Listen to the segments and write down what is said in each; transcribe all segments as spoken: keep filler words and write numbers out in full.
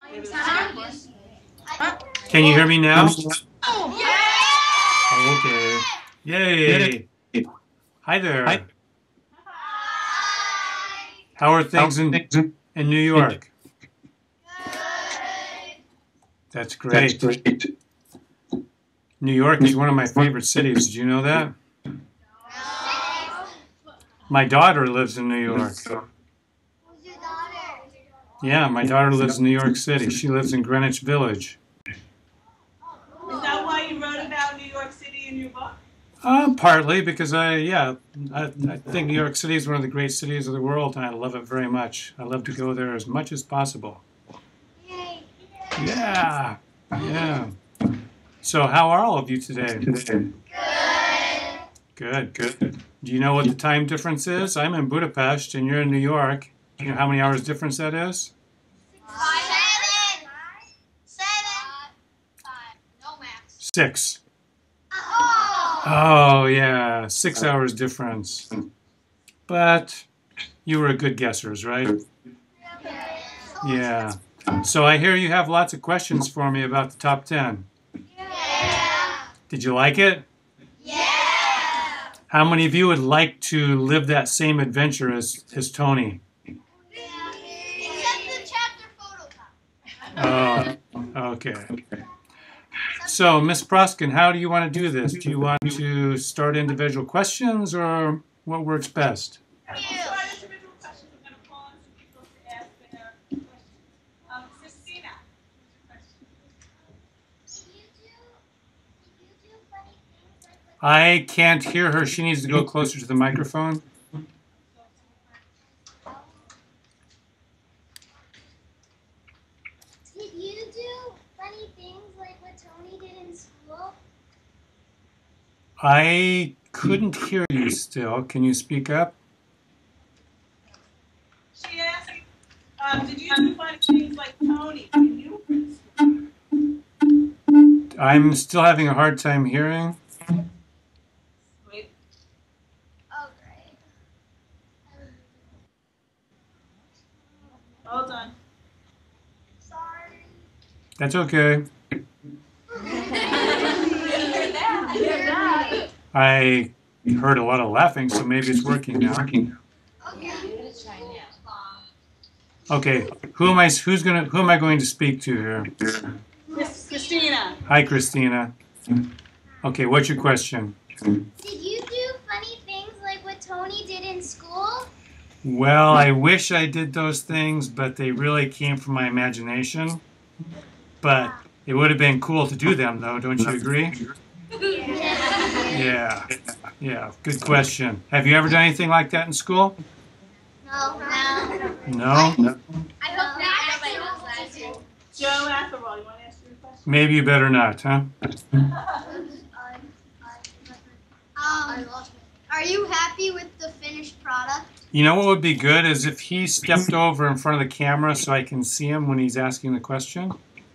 Can you hear me now? Oh, okay. Yay. Hi there. Hi. How are things in, in New York? That's great. That's great. New York is one of my favorite cities. Did you know that? My daughter lives in New York. Yeah, my daughter lives in New York City. She lives in Greenwich Village. Is that why you wrote about New York City in your book? Uh, partly because I, yeah, I, I think New York City is one of the great cities of the world, and I love it very much. I love to go there as much as possible. Yay. Yeah, yeah. So how are all of you today? Good. Good, good. Do you know what the time difference is? I'm in Budapest, and you're in New York. Do you know how many hours difference that is? Seven. Seven. Five. No max. Six. Oh. Oh, yeah, six hours difference. But you were good guessers, right? Yeah. So I hear you have lots of questions for me about the top ten. Yeah. Did you like it? Yeah. How many of you would like to live that same adventure as, as Tony? Except the chapter photocopy. Oh, okay. So, Miss Proskin, how do you want to do this? Do you want to start individual questions or what works best? Before I start individual questions, I'm going to call on some people to ask their questions. Um, Christina, what's your question? Did you do, did you do funny things like what I can't hear her. She needs to go closer to the microphone. Did you do funny things like what Tony did in school? I couldn't hear you still. Can you speak up? She asked, um, did you do funny things like Tony when you were in school? I'm still having a hard time hearing. Wait, Oh, great. hold on. Sorry. That's okay. I heard a lot of laughing, so maybe it's working now. Okay. Okay, who am I? Who's gonna? Who am I going to speak to here? Miss Christina. Hi, Christina. Okay, what's your question? Did you do funny things like what Tony did in school? Well, I wish I did those things, but they really came from my imagination. But it would have been cool to do them, though. Don't you agree? Yeah. Yeah. Good question. Have you ever done anything like that in school? No. No. No. I hope not. Nobody knows that. Joe Atherwell, you want to ask your question? Maybe you better not, huh? Um, are you happy with the finished product? You know what would be good is if he stepped over in front of the camera so I can see him when he's asking the question.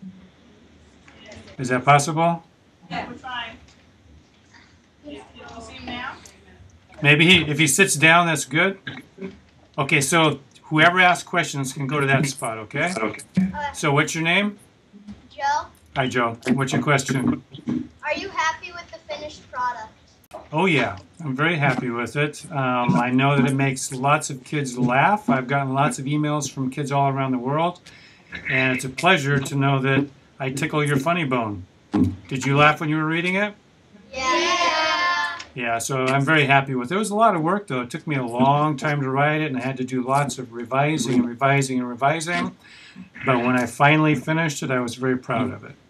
Is that possible? Yeah, we're trying. Can you see him now? Maybe he, if he sits down, that's good. Okay, so whoever asks questions can go to that spot, okay? Okay. So what's your name? Joe, Hi, Joe. What's your question? are you happy with the finished product? Oh, yeah. I'm very happy with it. Um, I know that it makes lots of kids laugh. I've gotten lots of emails from kids all around the world. And it's a pleasure to know that I tickle your funny bone. Did you laugh when you were reading it? Yeah. Yeah, so I'm very happy with it. It was a lot of work, though. It took me a long time to write it, and I had to do lots of revising and revising and revising. But when I finally finished it, I was very proud of it.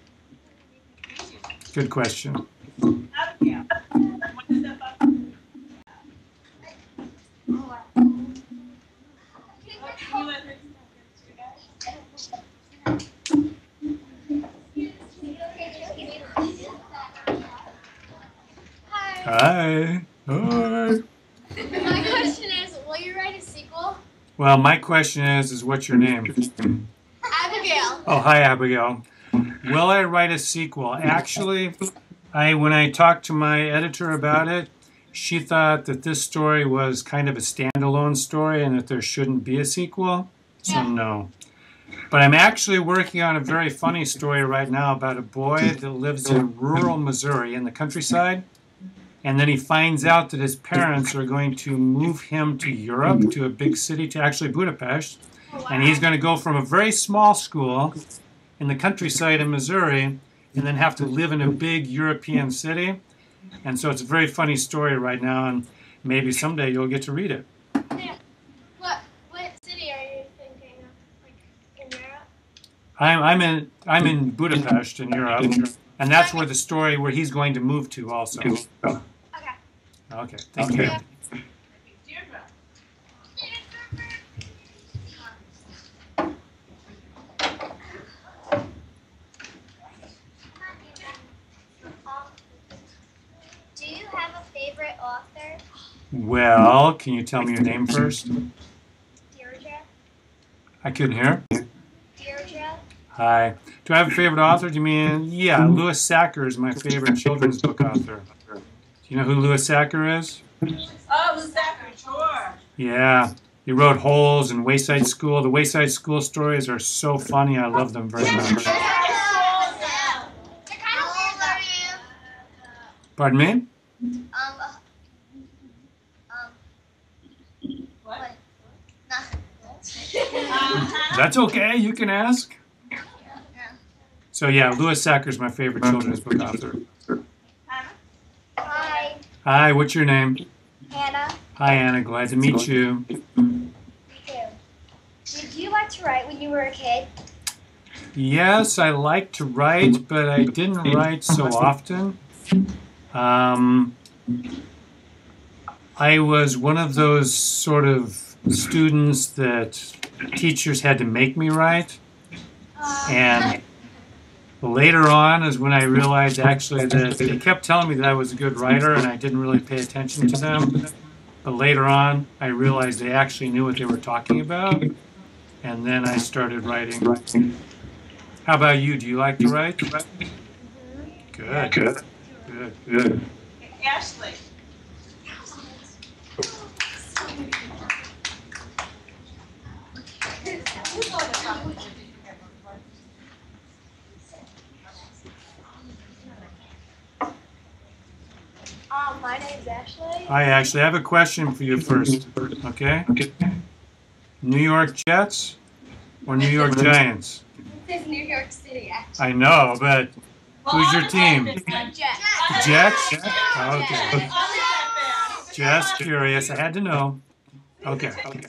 Good question. Abigail, you want to step up? Can you let her Hi. Hi. My question is, will you write a sequel? Well, my question is, is what's your name? Abigail. Oh, hi, Abigail. Will I write a sequel? Actually, I when I talked to my editor about it, she thought that this story was kind of a standalone story and that there shouldn't be a sequel. So no. But I'm actually working on a very funny story right now about a boy that lives in rural Missouri in the countryside. And then he finds out that his parents are going to move him to Europe, to a big city, to actually Budapest. And he's going to go from a very small school in the countryside in Missouri and then have to live in a big European city. And so it's a very funny story right now, and maybe someday you'll get to read it. Yeah. What what city are you thinking of? Like in Europe? I'm, I'm in I'm in Budapest in Europe, and that's where the story where he's going to move to also. Okay. Okay, thank you. Deirdre. Do you have a favorite author? Well, can you tell me your name first? Deirdre? I couldn't hear. Deirdre? Hi. Do I have a favorite author? Do you mean, yeah, Louis Sacker is my favorite children's book author. Do you know who Louis Sacker is? Oh, Zachary, sure. Yeah. He wrote Holes and Wayside School. The Wayside School stories are so funny. I love them very much. Pardon me? Um, uh, um, What? what? Nah. Uh-huh. That's okay. You can ask. So yeah, Louis Sacker is my favorite children's book author. Hannah? Hi, Hi, what's your name? Hannah. Hi, Anna. Glad to meet you. Me too. Did you like to write when you were a kid? Yes, I like to write, but I didn't write so often. Um, I was one of those sort of students that teachers had to make me write. And later on is when I realized actually that they kept telling me that I was a good writer and I didn't really pay attention to them. But later on, I realized they actually knew what they were talking about. And then I started writing. How about you? Do you like to write? Good. Good. Good. Good. Ashley. Um, my name's Ashley. I actually have a question for you first. Okay? New York Jets or New York Giants? This is New York City, actually. I know, but who's your team? Jets. Jets? Okay. Okay. Just curious. I had to know. Okay. Okay.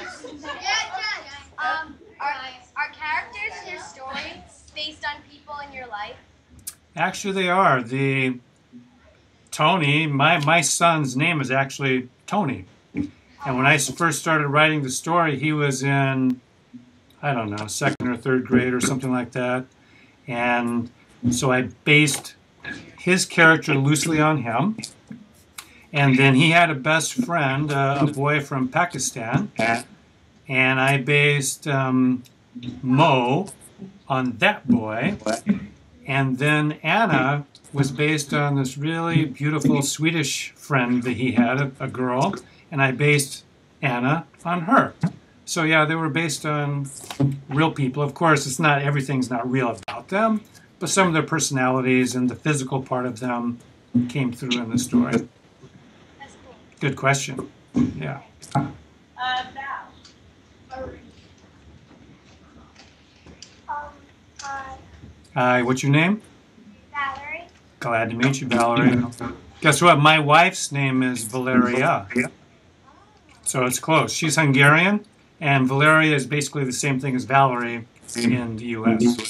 Um, are, are characters in your story based on people in your life? Actually, they are. The Tony, my, my son's name is actually Tony. And when I first started writing the story, he was in, I don't know, second or third grade or something like that. And so I based his character loosely on him. And then he had a best friend, uh, a boy from Pakistan. And I based um, Mo on that boy. And then Anna was based on this really beautiful Swedish friend that he had, a, a girl. And I based Anna on her. So yeah, they were based on real people. Of course, it's not, everything's not real about them, but some of their personalities and the physical part of them came through in the story. That's cool. Good question. Yeah. Uh, Val. Um, uh, Hi, what's your name? Valerie. Glad to meet you, Valerie. Guess what? My wife's name is Valeria. So it's close. She's Hungarian, and Valeria is basically the same thing as Valerie in the U S.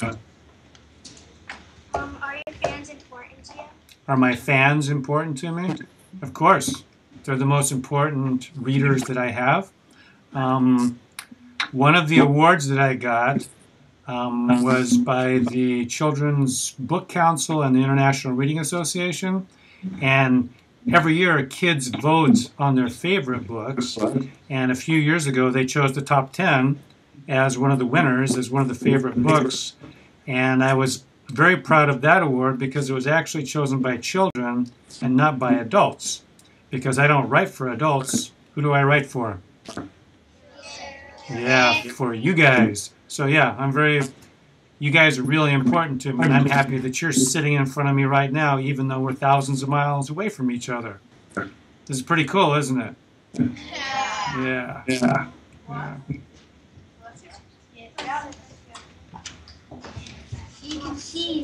Um, are your fans important to you? Are my fans important to me? Of course. They're the most important readers that I have. Um, one of the awards that I got um, was by the Children's Book Council and the International Reading Association. And every year, kids vote on their favorite books. And a few years ago, they chose the top ten as one of the winners, as one of the favorite books. And I was very proud of that award because it was actually chosen by children and not by adults. Because I don't write for adults. Who do I write for? Yeah, for you guys. So yeah, I'm very, you guys are really important to me, and I'm happy that you're sitting in front of me right now, even though we're thousands of miles away from each other. This is pretty cool, isn't it? Yeah. Yeah. Yeah. Yeah. You can see.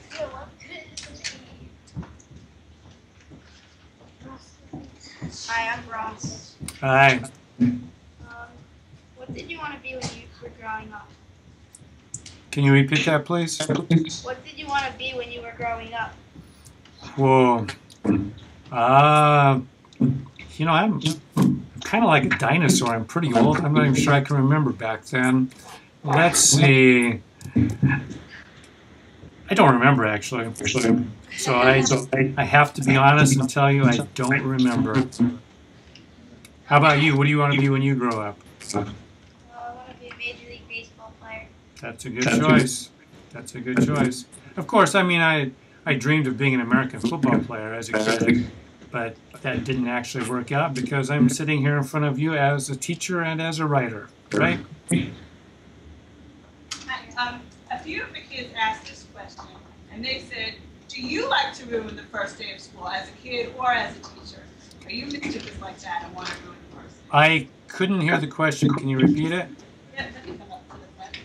Hi, I'm Ross. Hi. Um, what did you want to be when you were growing up? Can you repeat that, please? What did you want to be when you were growing up? Whoa. Uh, you know, I'm kind of like a dinosaur. I'm pretty old. I'm not even sure I can remember back then. Let's see. I don't remember, actually. So I, I have to be honest and tell you I don't remember. How about you? What do you want to be when you grow up? Well, I want to be a Major League Baseball player. That's a good choice. That's a good choice. Of course, I mean, I, I dreamed of being an American football player as a kid, but that didn't actually work out because I'm sitting here in front of you as a teacher and as a writer, right? Um, a few of the kids asked this question, and they said, do you like to ruin the first day of school as a kid or as a teacher? Are you mischievous like that and want to ruin the first day? I couldn't hear the question. Can you repeat it? Yeah, let me come up to the front.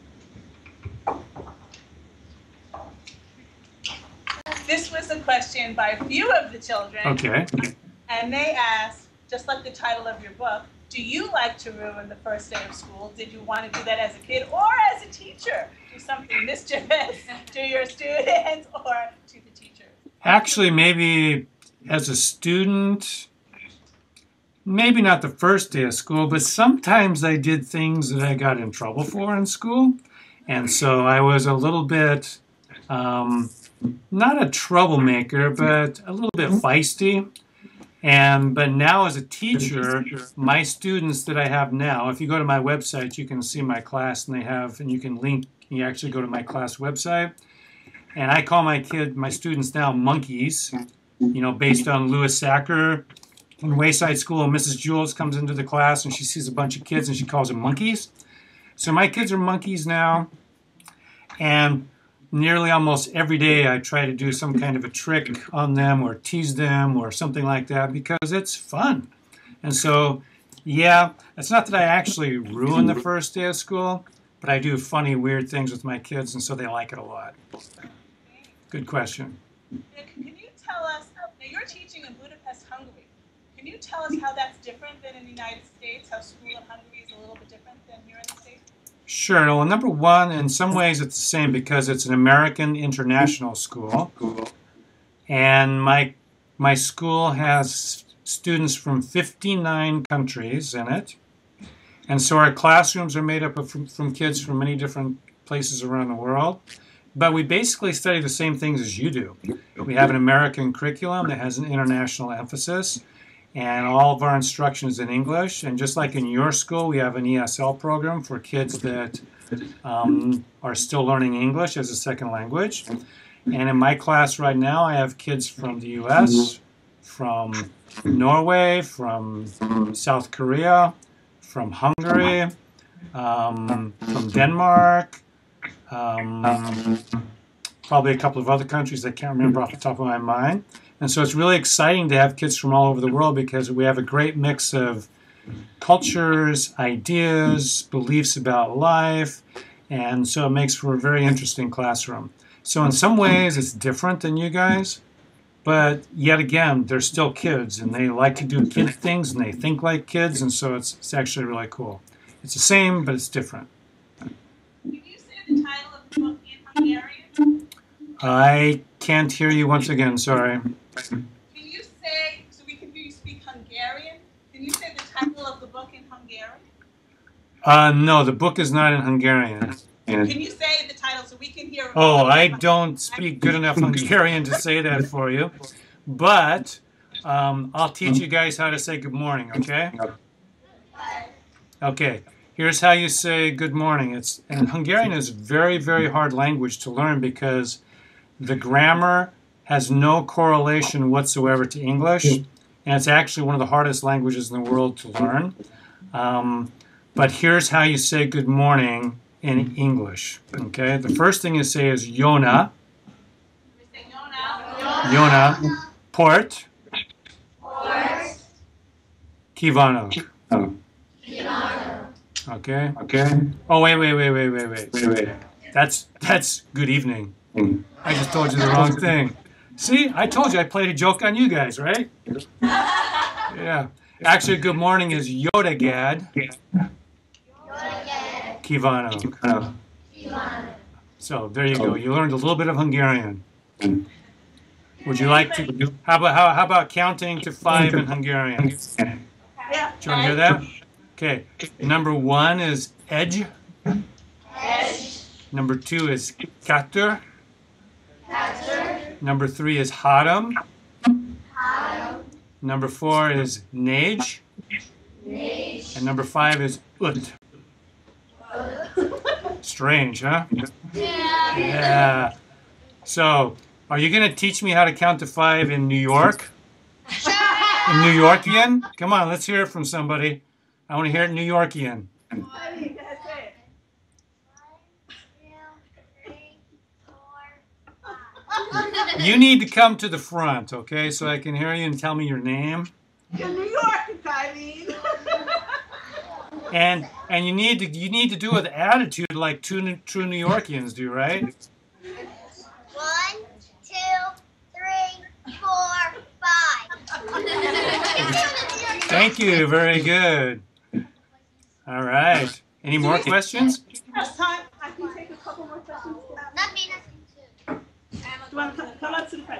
This was a question by a few of the children. Okay. And they asked, just like the title of your book, do you like to ruin the first day of school? Did you want to do that as a kid or as a teacher? Do something mischievous to your students or to the teacher? Actually, maybe as a student, maybe not the first day of school, but sometimes I did things that I got in trouble for in school. And so I was a little bit, um, not a troublemaker, but a little bit feisty. And but now as a teacher, my students that I have now, if you go to my website, you can see my class, and they have, and you can link, you actually go to my class website. And I call my kid, my students now monkeys, you know, based on Lewis Sacker in Wayside School. Missus Jules comes into the class and she sees a bunch of kids and she calls them monkeys. So my kids are monkeys now. And nearly almost every day I try to do some kind of a trick on them or tease them or something like that because it's fun. And so, yeah, it's not that I actually ruin the first day of school, but I do funny, weird things with my kids, and so they like it a lot. Good question. Can you tell us, now you're teaching in Budapest, Hungary. Can you tell us how that's different than in the United States, how school in Hungary is a little bit different than here in the States? Sure. Well, number one, in some ways it's the same because it's an American international school. And my, my school has students from fifty-nine countries in it. And so our classrooms are made up of from, from kids from many different places around the world. But we basically study the same things as you do. We have an American curriculum that has an international emphasis. And all of our instruction is in English. And just like in your school, we have an E S L program for kids that um, are still learning English as a second language. And in my class right now, I have kids from the U S, from Norway, from South Korea, from Hungary, um, from Denmark, um, probably a couple of other countries I can't remember off the top of my mind. And so it's really exciting to have kids from all over the world because we have a great mix of cultures, ideas, beliefs about life, and so it makes for a very interesting classroom. So in some ways it's different than you guys, but yet again, they're still kids and they like to do kid things and they think like kids, and so it's, it's actually really cool. It's the same, but it's different. Can you say the title of the book in Hungarian? I can't hear you once again, sorry. Can you say, so we can hear you speak Hungarian, can you say the title of the book in Hungarian? Uh, no, the book is not in Hungarian. Can you say the title so we can hear? Oh, I don't speak good enough Hungarian to say that for you. But um, I'll teach you guys how to say good morning, okay? Okay, here's how you say good morning. It's, and Hungarian is very, very hard language to learn because the grammar has no correlation whatsoever to English, and it's actually one of the hardest languages in the world to learn. Um, but here's how you say good morning in English. Okay, the first thing you say is Yona. Yona. Port. Kivanok. Okay. Okay. Oh wait, wait, wait, wait, wait, wait, wait, wait. That's that's good evening. I just told you the wrong thing. See, I told you I played a joke on you guys, right? Yeah. Actually, good morning is Yodagad. Kivanok. So there you go. You learned a little bit of Hungarian. Would you like to? How about how, how about counting to five in Hungarian? Do you want to hear that? Okay. Number one is edge. Edge. Number two is katter. Katter. Number three is haram. Haram. Number four is nage. Nage. And number five is ut. Strange, huh? Yeah. Yeah. So, are you going to teach me how to count to five in New York? In New Yorkian? Come on, let's hear it from somebody. I want to hear it in New Yorkian. You need to come to the front, okay, so I can hear you and tell me your name. In New York, I mean. And and you need to you need to do it with attitude like true true New Yorkians do, right? One, two, three, four, five. Thank you. Very good. All right. Any more questions? Last time, I can take a couple more questions. Not me, not Do you want to come, come up to the front?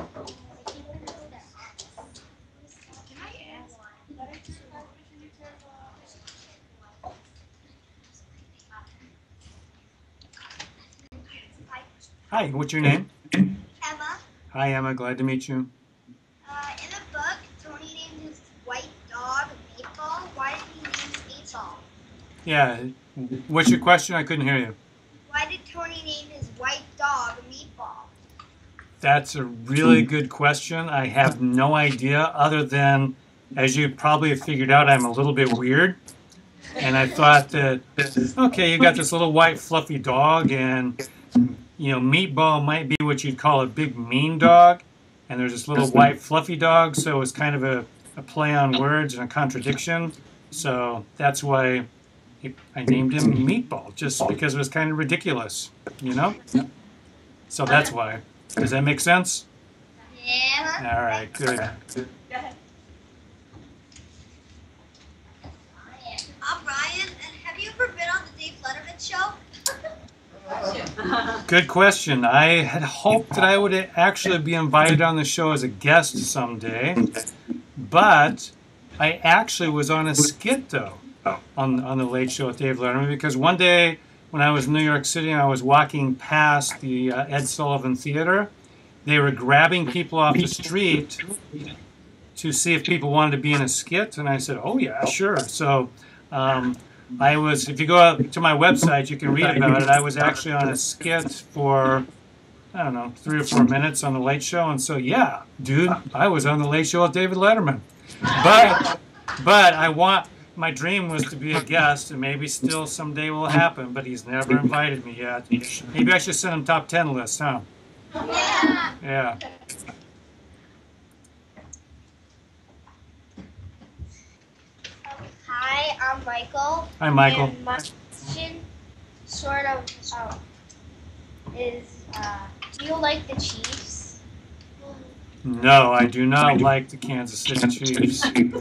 Hi, what's your name? Emma, Hi, Emma. Glad to meet you. uh, in the book, Tony named his white dog Meatball. Why did he name it Meatball? Yeah. What's your question? I couldn't hear you. Why did Tony name his white dog Meatball? That's a really good question. I have no idea other than, as you probably have figured out, I'm a little bit weird. And I thought that, okay, you got this little white fluffy dog and, you know, Meatball might be what you'd call a big mean dog. And there's this little white fluffy dog, so it's kind of a, a play on words and a contradiction. So that's why it, I named him Meatball, just because it was kind of ridiculous, you know? So that's why. Does that make sense? Yeah. All right, good. Go ahead. I'm Ryan, and have you ever been on the Dave Letterman show? Good question. I had hoped that I would actually be invited on the show as a guest someday, but I actually was on a skit, though, on, on the Late Show with Dave Letterman, because one day when I was in New York City and I was walking past the uh, Ed Sullivan Theater, they were grabbing people off the street to see if people wanted to be in a skit, and I said, oh, yeah, sure. So um, I was, if you go out to my website, you can read about it. I was actually on a skit for, I don't know, three or four minutes on the Late Show, and so, yeah, dude, I was on the Late Show with David Letterman. But, but I want... My dream was to be a guest, and maybe still someday will happen, but he's never invited me yet. Maybe I should send him top ten list, huh? Yeah. Yeah. Hi, I'm Michael. Hi, Michael. And my question, sort of, um, is, uh, do you like the Chiefs? No, I do not like the Kansas City Chiefs.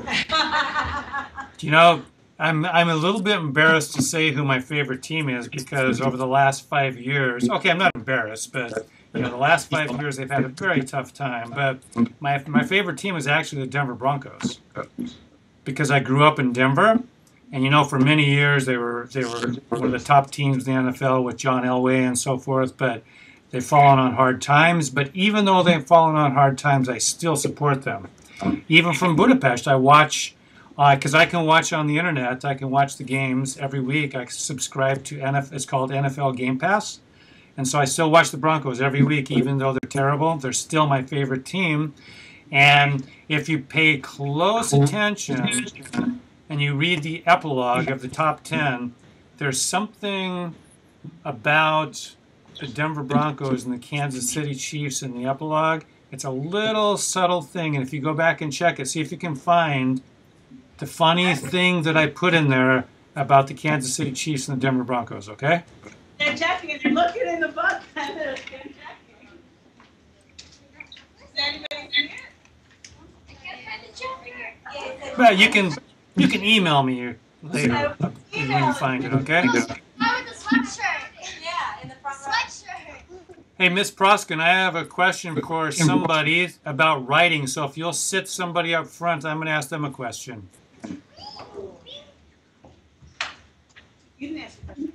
You know, I'm I'm a little bit embarrassed to say who my favorite team is because over the last five years, okay, I'm not embarrassed, but you know, the last five years they've had a very tough time. But my my favorite team is actually the Denver Broncos because I grew up in Denver, and you know, for many years they were they were one of the top teams in the N F L with John Elway and so forth. But they've fallen on hard times. But even though they've fallen on hard times, I still support them. Even from Budapest, I watch. Because uh, I can watch on the internet, I can watch the games every week. I subscribe to N F L, it's called N F L Game Pass, and so I still watch the Broncos every week, even though they're terrible. They're still my favorite team, and if you pay close attention and you read the epilogue of the top ten, there's something about the Denver Broncos and the Kansas City Chiefs in the epilogue. It's a little subtle thing, and if you go back and check it, see if you can find the funny thing that I put in there about the Kansas City Chiefs and the Denver Broncos, okay? They're checking and they're looking in the book. They're checking. Does anybody see it? I can't find the chapter. Well, you can you can email me later when you find it, okay? How with the sweatshirt? Yeah, in the front row. Sweatshirt. Hey, Miss Proskin, I have a question for somebody about writing, so if you'll sit somebody up front, I'm going to ask them a question. You didn't ask a question.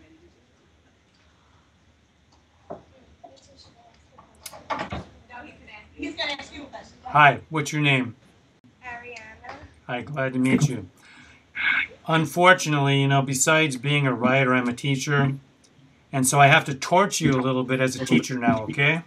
No, he can ask. He's going to ask you a question. Hi, what's your name? Ariana. Hi, glad to meet you. Unfortunately, you know, besides being a writer, I'm a teacher, and so I have to torture you a little bit as a teacher now, okay?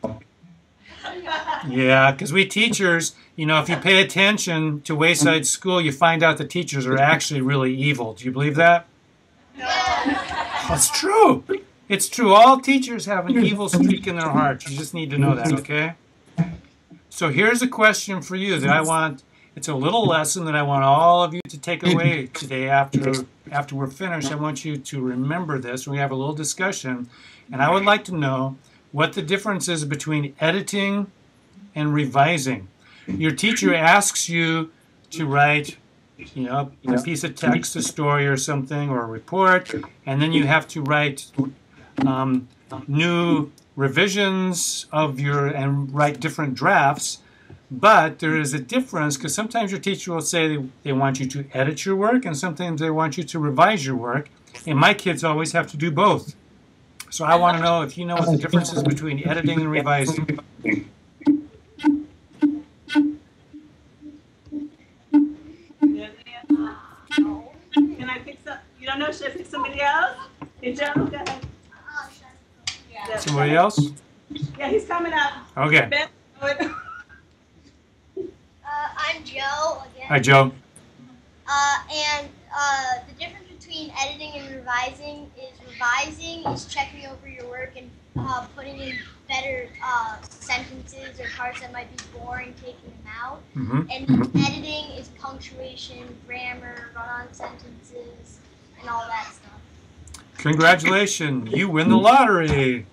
Yeah, because we teachers, you know, if you pay attention to Wayside School, you find out the teachers are actually really evil. Do you believe that? No. That's true. It's true. All teachers have an evil streak in their hearts. You just need to know that, okay? So here's a question for you that I want. It's a little lesson that I want all of you to take away today after after we're finished. I want you to remember this. We have a little discussion, and I would like to know what the difference is between editing and revising. Your teacher asks you to write, you know, a piece of text, a story or something, or a report, and then you have to write um, new revisions of your and write different drafts. But there is a difference because sometimes your teacher will say they, they want you to edit your work and sometimes they want you to revise your work. And my kids always have to do both. So I want to know if you know what the difference is between editing and revising. Can I pick some? You don't know? Should I pick somebody else? Hey, Joe, go ahead. Yeah. Somebody else? Yeah, he's coming up. Okay. Ben, Uh, I'm Joe again. Hi, Joe. Uh, and uh, the difference between editing and revising is revising is checking over your work and uh, putting in better uh, sentences or parts that might be boring, taking them out. Mm-hmm. And editing is punctuation, grammar, run-on sentences, and all that stuff. Congratulations. You win the lottery.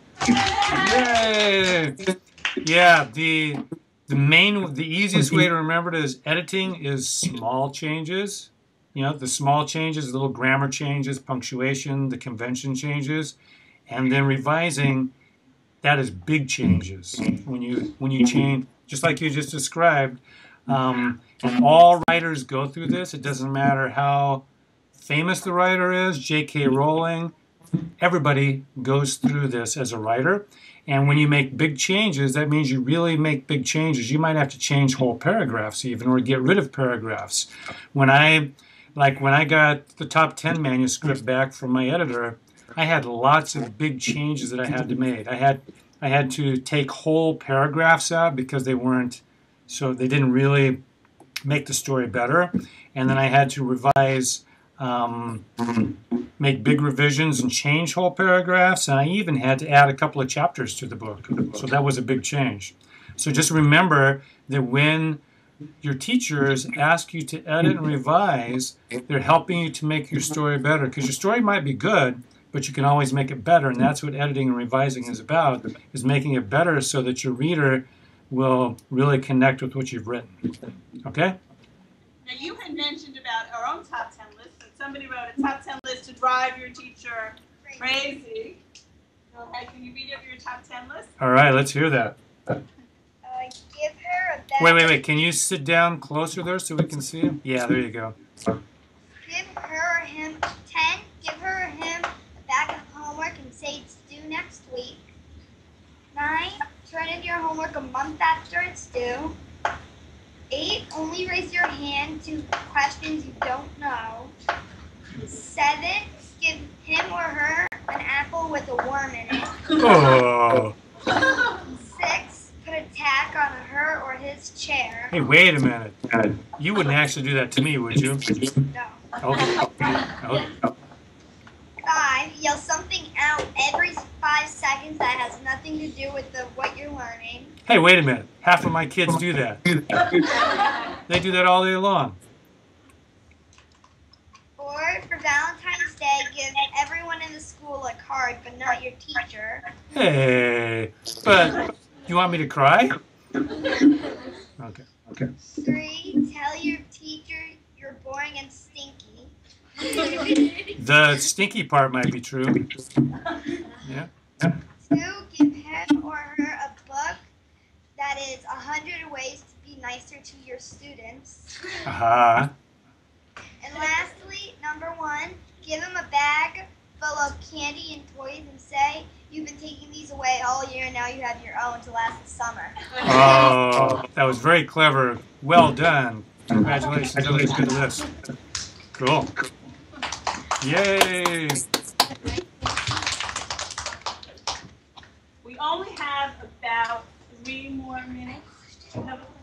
Yay. Yeah, the... The main, the easiest way to remember it is editing is small changes. You know, the small changes, little grammar changes, punctuation, the convention changes. And then revising, that is big changes. When you, when you change, just like you just described, um, and all writers go through this. It doesn't matter how famous the writer is, J K Rowling, everybody goes through this as a writer. And when you make big changes, that means you really make big changes. You might have to change whole paragraphs even, or get rid of paragraphs. When I, like when I got the top ten manuscript back from my editor, I had lots of big changes that I had to make. I had, I had to take whole paragraphs out because they weren't, so they didn't really make the story better. And then I had to revise, um, make big revisions and change whole paragraphs, and I even had to add a couple of chapters to the book. So that was a big change. So just remember that when your teachers ask you to edit and revise, they're helping you to make your story better, because your story might be good, but you can always make it better, and that's what editing and revising is about, is making it better so that your reader will really connect with what you've written. Okay? Now, you had mentioned about our own top ten list, and somebody wrote a top ten list to drive your teacher crazy. Okay, can you read over your top ten list? All right, let's hear that. Uh, give her a bag. Wait, wait, wait. Can you sit down closer there so we can see him? Yeah, there you go. Give her or him ten. Give her or him a bag of homework and say it's due next week. Nine. Turn in your homework a month after it's due. Eight. Only raise your hand to questions you don't know. Seven. Give him or her an apple with a worm in it. Oh. Six. Put a tack on her or his chair. Hey, wait a minute. You wouldn't actually do that to me, would you? No. Okay. Okay. Five. Yell something out every five seconds that has nothing to do with the what you're learning. Hey, wait a minute. Half of my kids do that. They do that all day long. Or for Valentine's Day, give everyone in the school a card, but not your teacher. Hey, but you want me to cry? Okay. Okay. Three, tell your teacher you're boring and stinky. The stinky part might be true. Yeah. Two, give him or her a book that is a hundred ways to be nicer to your students. Aha. And lastly, number one, give him a bag full of candy and toys and say, you've been taking these away all year and now you have your own to last the summer. Oh, that was very clever. Well done. Congratulations. Really good list. Cool. Yay. We only have about three more minutes. Do you have a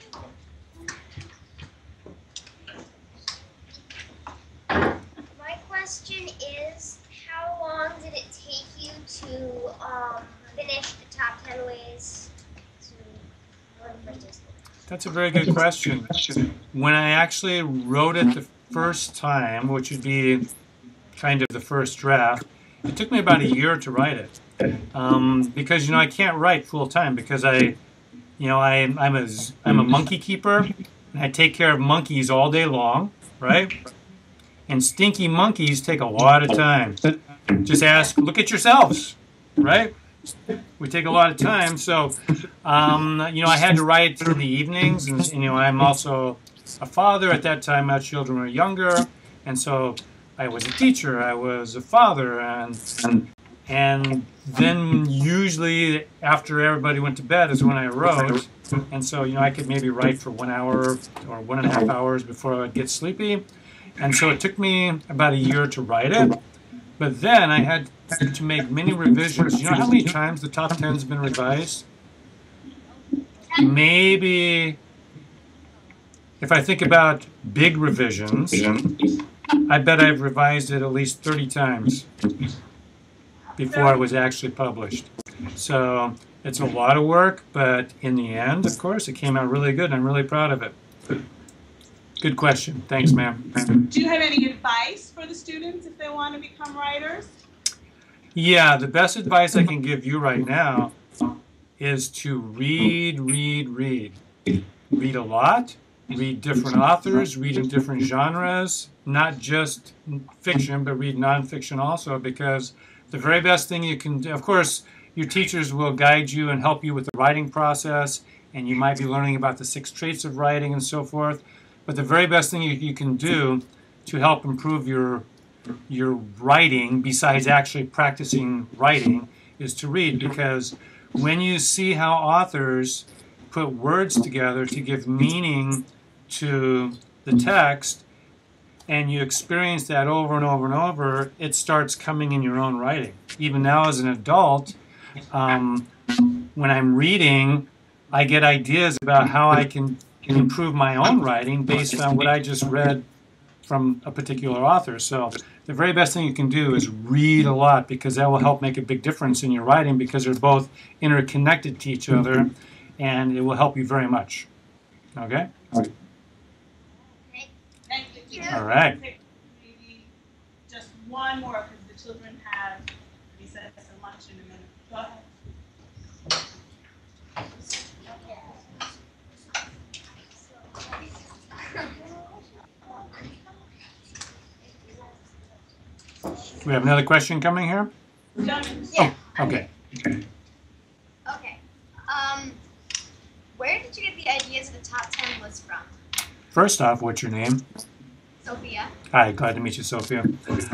question? My question is, how long did it take you to um, finish the top ten ways to learn French school? That's a very good question. When I actually wrote it the first time, which would be kind of the first draft, it took me about a year to write it. Um, because, you know, I can't write full time because I, you know, I, I'm, a, I'm a monkey keeper and I take care of monkeys all day long, right? And stinky monkeys take a lot of time. Just ask, look at yourselves, right? We take a lot of time. So, um, you know, I had to write in the evenings. And, you know, I'm also a father. At that time, my children were younger. And so I was a teacher. I was a father. And, and, and then usually after everybody went to bed is when I wrote. And so, you know, I could maybe write for one hour or one and a half hours before I would get sleepy. And so it took me about a year to write it. But then I had to make many revisions. You know how many times the top ten has been revised? Maybe, if I think about big revisions, I bet I've revised it at least thirty times before it was actually published. So it's a lot of work, but in the end, of course, it came out really good, and I'm really proud of it. Good question. Thanks, ma'am. Do you have any advice for the students if they want to become writers? Yeah, the best advice I can give you right now is to read, read, read. Read a lot, read different authors, read in different genres, not just fiction, but read nonfiction also, because the very best thing you can do, of course, your teachers will guide you and help you with the writing process, and you might be learning about the six traits of writing and so forth. But the very best thing you, you can do to help improve your your writing, besides actually practicing writing, is to read. Because when you see how authors put words together to give meaning to the text, and you experience that over and over and over, it starts coming in your own writing. Even now as an adult, um, when I'm reading, I get ideas about how I can improve my own writing based on what I just read from a particular author. So the very best thing you can do is read a lot, because that will help make a big difference in your writing, because they're both interconnected to each other, and it will help you very much. Okay? Thank you. All right. Maybe just one more, because the children have recess and lunch in a minute. Go ahead. We have another question coming here? Done. Yeah. Oh, okay. Okay. Um, where did you get the ideas of the top ten list from? First off, what's your name? Sophia. Hi, glad to meet you, Sophia.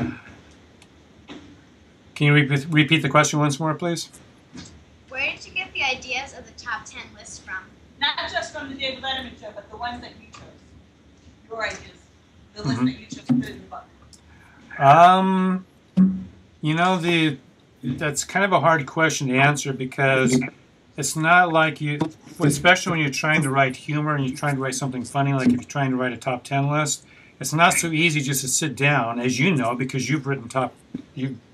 Can you repeat, repeat the question once more, please? Where did you get the ideas of the top ten list from? Not just from the David Letterman show, but the ones that you chose. Your ideas. The list Mhm. that you chose to put in the book. Um, you know, the that's kind of a hard question to answer, because it's not like you, especially when you're trying to write humor and you're trying to write something funny, like if you're trying to write a top ten list, it's not so easy just to sit down, as you know, because you've written top, you've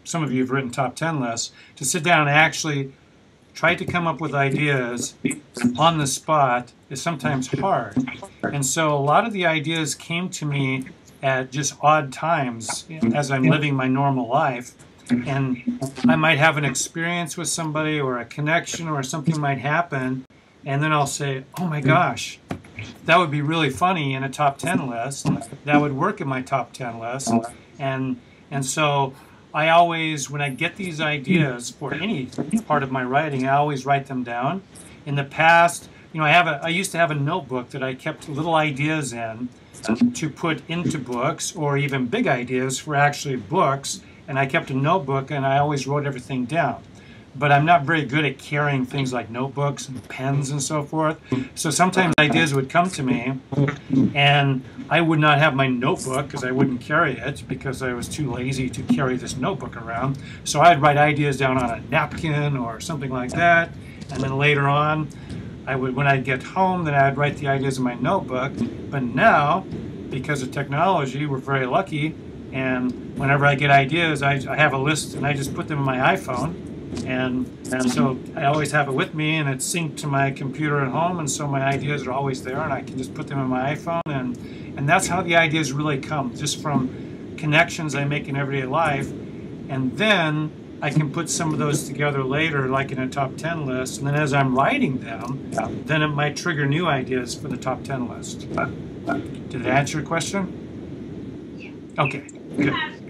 some of you have written top ten lists, to sit down and actually try to come up with ideas on the spot is sometimes hard. And so a lot of the ideas came to me at just odd times as I'm living my normal life. And I might have an experience with somebody or a connection or something might happen. And then I'll say, oh my gosh, that would be really funny in a top ten list. That would work in my top ten list. And, and so I always, when I get these ideas for any part of my writing, I always write them down. In the past, you know, I have a, I used to have a notebook that I kept little ideas in to put into books, or even big ideas for actually books. And I kept a notebook and I always wrote everything down. But I'm not very good at carrying things like notebooks and pens and so forth. So sometimes ideas would come to me and I would not have my notebook because I wouldn't carry it because I was too lazy to carry this notebook around. So I'd write ideas down on a napkin or something like that. And then later on, I would, when I'd get home, then I'd write the ideas in my notebook. But now, because of technology, we're very lucky. And whenever I get ideas, I, I have a list and I just put them in my iPhone. And, and so I always have it with me, and it's synced to my computer at home, and so my ideas are always there, and I can just put them in my iPhone, and, and that's how the ideas really come, just from connections I make in everyday life. And then I can put some of those together later, like in a top ten list, and then as I'm writing them, then it might trigger new ideas for the top ten list. Did it answer your question? Yeah. Okay, good.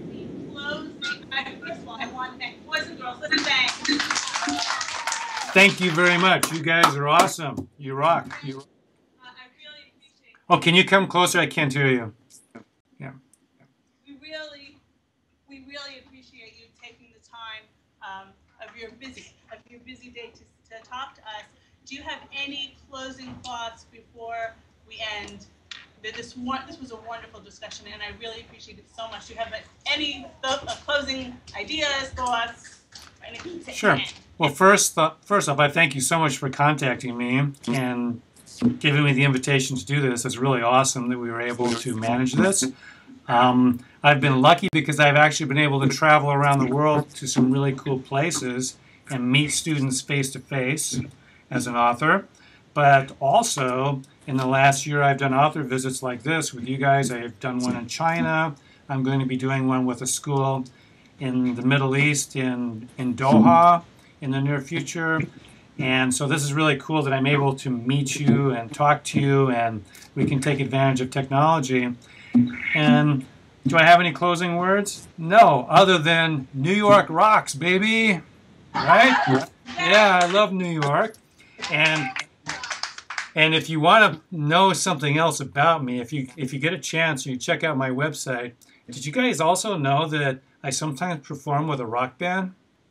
Thank you very much. You guys are awesome. You rock. You... Uh, I really appreciate it. Oh, can you come closer? I can't hear you. Yeah. We really, we really appreciate you taking the time um, of your busy of your busy day to, to talk to us. Do you have any closing thoughts before we end? This one, this was a wonderful discussion, and I really appreciate it so much. Do you have any th uh, closing ideas, thoughts, or anything to say? Sure. Well, first, uh, first off, I thank you so much for contacting me and giving me the invitation to do this. It's really awesome that we were able to manage this. Um, I've been lucky because I've actually been able to travel around the world to some really cool places and meet students face to face as an author. But also, in the last year, I've done author visits like this with you guys. I've done one in China. I'm going to be doing one with a school in the Middle East, in, in Doha, in the near future. And so this is really cool that I'm able to meet you and talk to you, and we can take advantage of technology. And do I have any closing words? No, other than New York rocks, baby. Right? Yeah, I love New York. And and if you want to know something else about me, if you if you get a chance, you check out my website. Did you guys also know that I sometimes perform with a rock band?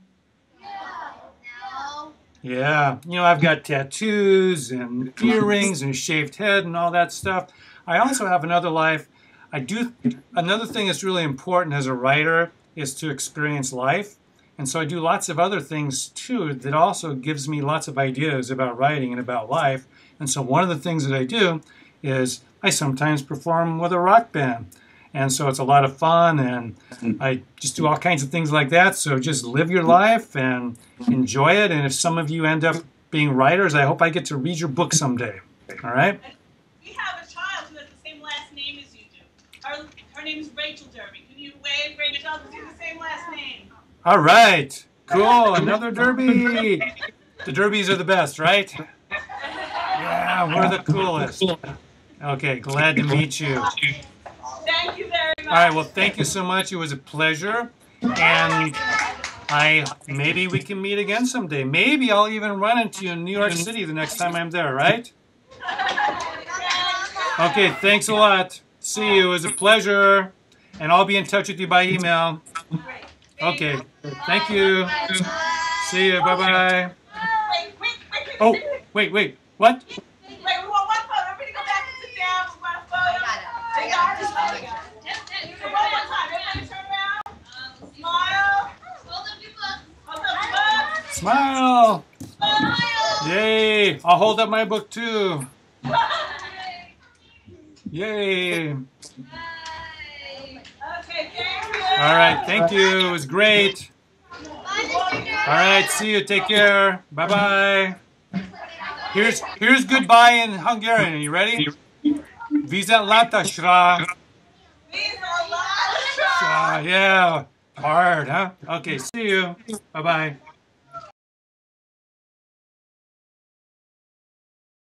No. Yeah, you know, I've got tattoos and earrings and shaved head and all that stuff. I also have another life. I do another thing that's really important as a writer is to experience life. And so I do lots of other things too that also gives me lots of ideas about writing and about life. And so one of the things that I do is I sometimes perform with a rock band. And so it's a lot of fun, and I just do all kinds of things like that. So just live your life and enjoy it. And if some of you end up being writers, I hope I get to read your book someday. All right? We have a child who has the same last name as you do. Her, her name is Rachel Derby. Can you wave, Rachel? Because you have the same last name. All right. Cool. Another Derby. The Derbies are the best, right? Yeah, we're the coolest. Okay, glad to meet you. Thank you very much. All right, well, thank you so much. It was a pleasure. And I maybe we can meet again someday. Maybe I'll even run into you in New York City the next time I'm there, right? Okay, thanks a lot. See you. It was a pleasure. And I'll be in touch with you by email. Okay, thank you. See you. Bye-bye. Wait, wait, wait, wait. Oh, wait, wait. What? Wait, we want one photo. Everybody go back and sit down. We want a photo. I got it. I got it. So one more time. Everybody turn around. Smile. Hold up your book. Hold up your book. Smile. Smile. Yay. I'll hold up my book too. Yay. Okay, thank you. All right, thank you. It was great. All right, see you. Take care. Bye bye. Here's here's goodbye in Hungarian. Are you ready? Viszontlátásra. Viszontlátásra. Uh, yeah, hard, huh? Okay, see you. Bye bye.